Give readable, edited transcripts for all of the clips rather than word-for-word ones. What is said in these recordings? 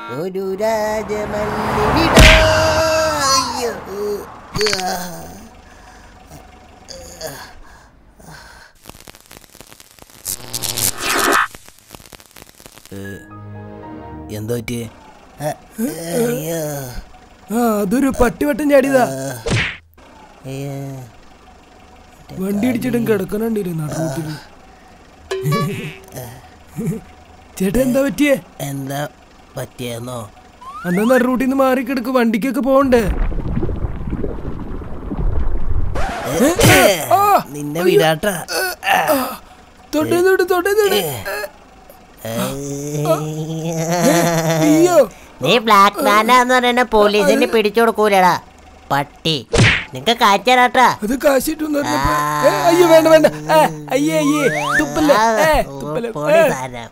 ഒരു രാജമല്ലിട. എന്താ പറ്റിയേ? അതൊരു പട്ടിവട്ടം ചാടിയതാ. വണ്ടി ഇടിച്ചിട്ടും കിടക്കണുണ്ടിരുന്നു റൂട്ടിൽ. ചേട്ടാ എന്താ പറ്റിയേ? എന്താ പറ്റിയെന്നോ? എന്നാ നട റൂട്ടിൽ നിന്ന് മാറിക്കിടക്ക്, വണ്ടിക്കൊക്കെ പോണ്ടേ? നിന്നെ വിടാട്ടാ. നീ ബ്ലാക്ക് മാനാന്ന് പറയുന്ന പോലീസിന് പിടിച്ചു കൊടുക്കൂലടാ പട്ടി. നിനക്ക് കാറ്റാട്ടാ. അത് കാശിട്ടു. അയ്യോ വേണ്ട വേണ്ട. അയ്യേ അയ്യേ തുപ്പല്ലേ തുപ്പല്ലേ.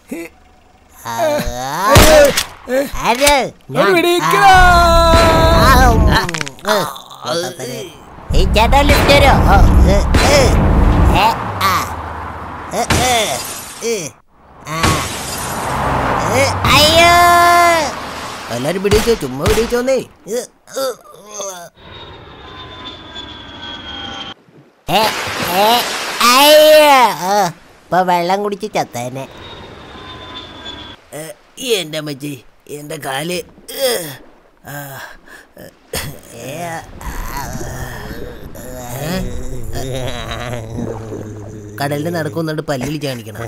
ചേട്ടാ ലിഫ്റ്റ് തരോ? അയ്യോ എല്ലാരും പിടിച്ചോ, ചുമ്മാ പിടിച്ചോന്നേ. ഇപ്പൊ വെള്ളം കുടിച്ച് ചത്തേനെ. എന്റെ അമ്മച്ചി, എന്റെ കാല്. കടലിൽ നടക്കുന്നുണ്ട് പല്ലിളിച്ച് കാണിക്കണം.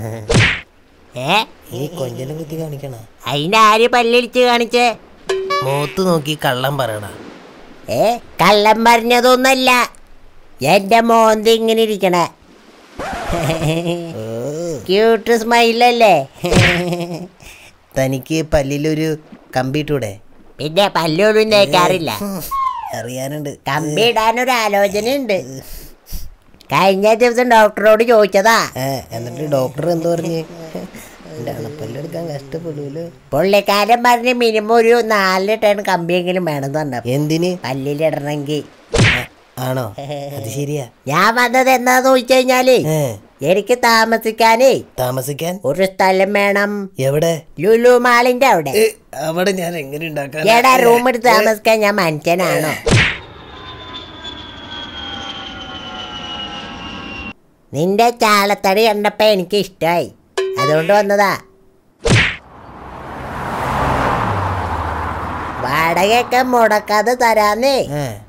ഈ കൊഞ്ചലും കുത്തി കാണിക്കണ. അതിനാര് പല്ലിളിച്ച് കാണിച്ചേ? മൂത്ത് നോക്കി കള്ളം പറയണ. കള്ളം പറഞ്ഞതൊന്നല്ല, എന്റെ മോന്തി ഇങ്ങനെ ഇരിക്കണേ. ക്യൂട്ട് സ്മൈലല്ലേ? തനിക്ക് പല്ലിലൊരു കമ്പിട്ടൂടെ? പിന്നെ പല്ലൊന്നും തേക്കാറില്ല. അറിയാനുണ്ട്. കമ്പി ഇടാനൊരു ആലോചനയുണ്ട്. കഴിഞ്ഞ ദിവസം ഡോക്ടറോട് ചോദിച്ചതാ. എന്നിട്ട് ഡോക്ടർ എന്ത് പറഞ്ഞു? പല്ലെടുക്കാൻ കഷ്ടപ്പെടൂലോ. പുള്ളിക്കാരൻ പറഞ്ഞ് മിനിമം ഒരു 4 ടൺ കമ്പിയെങ്കിലും വേണം തന്നെ. എന്തിന്? പല്ലിലിടണമെങ്കിൽ. ആണോ? അത് ശരിയാ. ഞാൻ വന്നത് എന്താന്ന് ചോദിച്ചു കഴിഞ്ഞാല്, എനിക്ക് താമസിക്കാൻ ഒരു സ്ഥലം വേണം. എവിടെ? ലുലു മാളിന്റെ അവിടെ. അവിടെ ഞാൻ എങ്ങനെ ഉണ്ടാക്കാൻ? എടാ, റൂം എടുത്ത് താമസിക്കാൻ ഞാൻ മനുഷ്യനാണോ? നിന്റെ ചാളത്തടി കണ്ടപ്പോ എനിക്ക് ഇഷ്ടായി, അതുകൊണ്ട് വന്നതാ. വാടകയൊക്കെ മുടക്കാതെ തരാന്നേ.